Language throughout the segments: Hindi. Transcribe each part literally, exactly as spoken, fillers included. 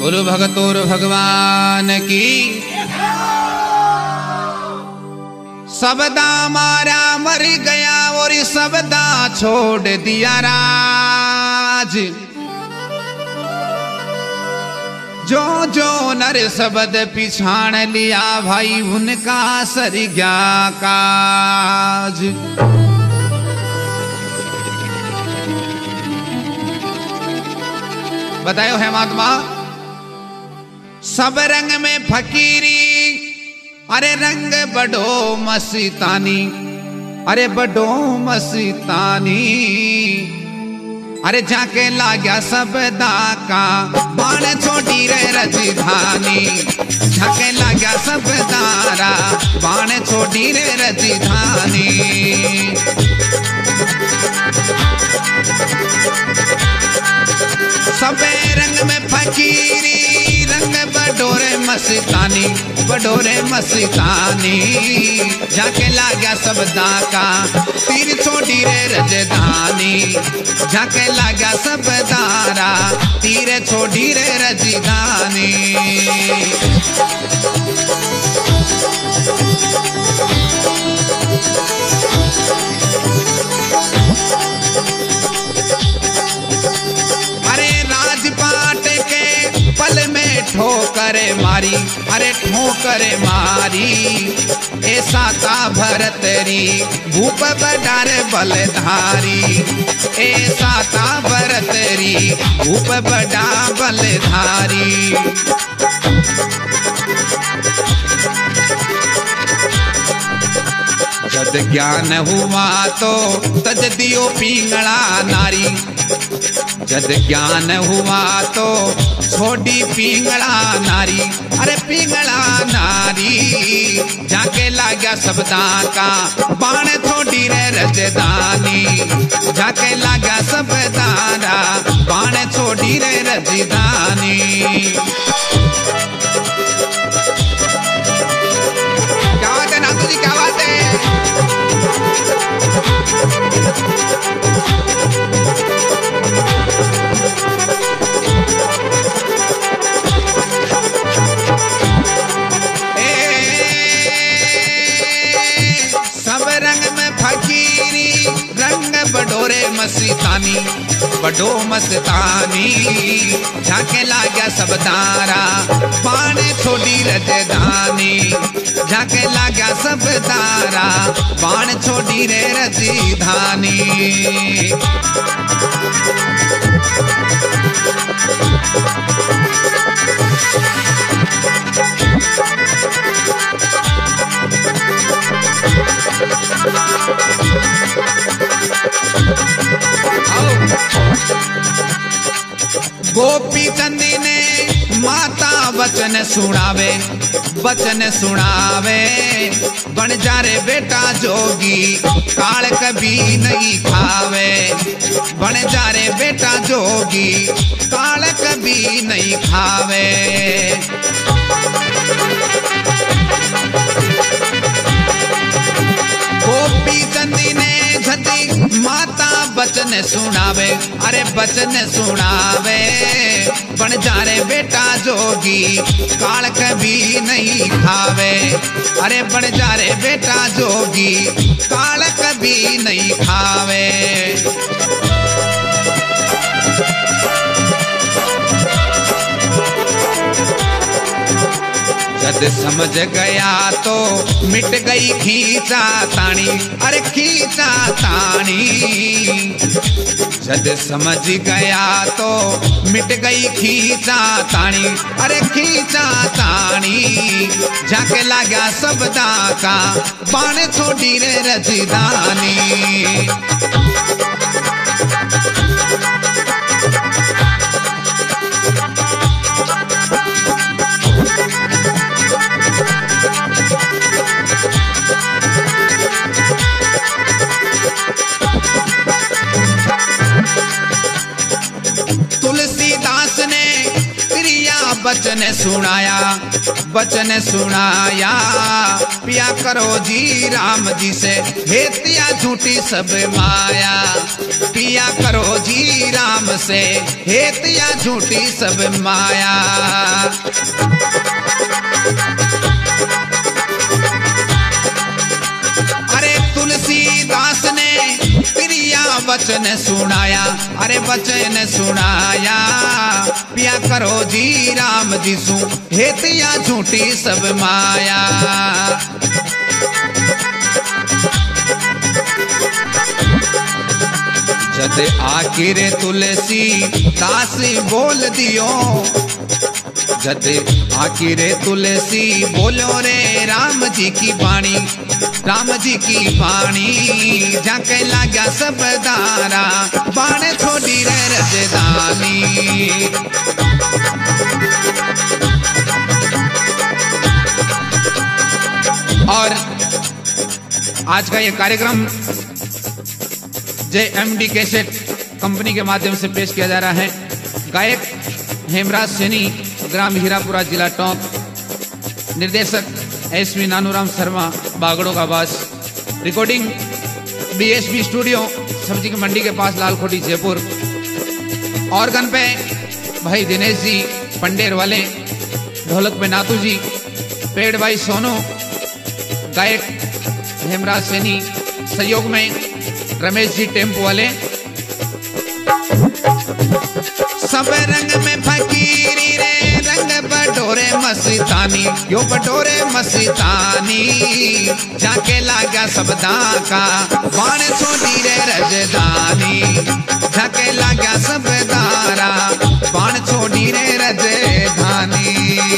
गुरु भगतोर भगवान की। सबदा मारा मर गया और सबदा छोड़ दिया राज। जो जो नर शब्द पिछाड़ लिया भाई उनका सर गया काज। बतायो है महात्मा। सब रंग में फकीरी, अरे रंग बड़ो मस्तानी, अरे बड़ो मस्तानी। अरे जाके लाग्या सबदा का बाण छोटी रे रजधानी। जाके लाग्या सबदारा बाण छोटी रे रजधानी। सबे रंग में फकीरी, रंग बडोरे मस्तानी, बडोरे मस्तानी। जाके लाग्या सबदा का तीर छोटी रे रजधानी। जाके लाग्या सबदारा तीर छोटी रे रजधानी। ठोकरे मारी, अरे ठोकरे मारी। ऐसा था भरतरी भूप बडार बलधारी। ऐसा था भरतरी भूप बडा बलधारी। जद ज्ञान हुआ तो तज दियो पिंगला नारी। जद ज्ञान हुआ तो छोड़ी पिंगला नारी, अरे पिंगला नारी। जाके लाग्या सबदा का बाण छोड़ी रे रजदानी। जाके लाग्या सबदारा बाण छोड़ी रे रजदानी। क्या बात है नाथू जी, क्या बात है। बडोरे मस्तानी, बडो मस्तानी। जाके लाग्या सबदारा बाण छोड़ी रजधानी। जाके लाग्या सबदारा बाण छोड़ी रे रजधानी। गोपी चंदी ने माता वचन सुनावे, वचन सुनावे। बन जा रे बेटा जोगी काल कभी नहीं खावे। बन जा रे बेटा जोगी काल कभी नहीं खावे। गोपी चंदी ने झती माता बचन सुनावे, अरे बचन सुनावे। बन जा रे बेटा जोगी काल कभी नहीं खावे। अरे बन जा रे बेटा जोगी काल कभी नहीं खावे। जद समझ गया तो मिट गई खींचा तानी, अरे खींचा तानी। जद समझ गया तो मिट गई खींचा तानी, अरे खींचा तानी। जाके लाग्या सबदा का बाण छोड़ी रे रजदानी। बचन सुनाया, बचन सुनाया पिया करो जी राम जी से, हेतिया झूठी सब माया। पिया करो जी राम से, हेतिया झूठी सब माया। अरे तुलसीदास ने प्रिया वचन सुनाया, अरे वचन सुनाया पिया करो जी राम जी सु, हेतिया झूठी सब माया। जद आखिर तुलसी दास बोल दियो, जद आखिर तुलसी बोलो रे राम जी की वाणी, राम जी की वाणी जाके लाग्या सब दारा, बाण छोड़ी रे रजदानी। और आज का ये कार्यक्रम जय एम डी कैसेट कंपनी के माध्यम से पेश किया जा रहा है। गायक हेमराज सैनी, ग्राम हीरापुरा, जिला टोंक। निर्देशक एस वी नानूराम शर्मा, बागड़ों का बास। Recording B S B studio, सब्जी की मंडी के पास, लालकोटी, जयपुर। ऑर्गन पे भाई दिनेश जी पंडेर वाले, ढोलक पे नातू जी, पेड़ भाई सोनू, गायक हेमराज सैनी, सहयोग में रमेश जी टेम्पो वाले। सब रंग में फकीरी रे, रंग बटोरे मस्तानी, यो बटोरे मस्तानी जाके लागा सबदा का, बाण छोड़ी रे रजदानी। जाके लागा सब दारा, बाण छोड़ी रे रजदानी।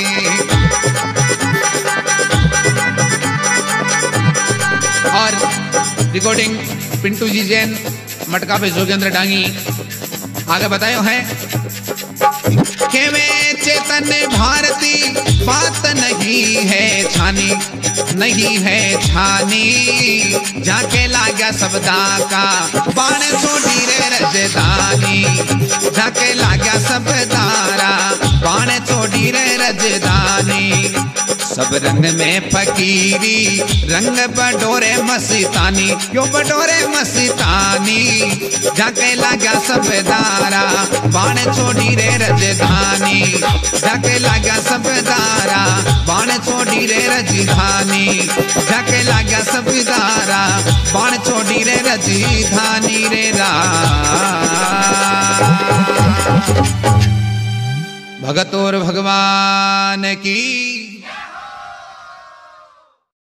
और रिकॉर्डिंग पिंटू जी जैन, मटका पे जोगेंद्र डांगी। आगे बतायो है के में चेतन भारती, बात नहीं है छानी, नहीं है छानी जाके लागा सबदा का, बाण छोड़ी रे रजदानी। जाके लागा सब दारा, बाण छोड़ी रे रजदानी। सब रंग में फकीरी, रंग बटोरे मस्तानी, यो बटोरे मस्तानी जाके लागा सब दारा, बाण छोड़ी रे रजधानी। जाके लागा सब दारा, बाण छोड़ी रे रजधानी। जाके लागा सब दारा, बाण छोड़ी रे रजधानी रे रा। भगत और भगवान की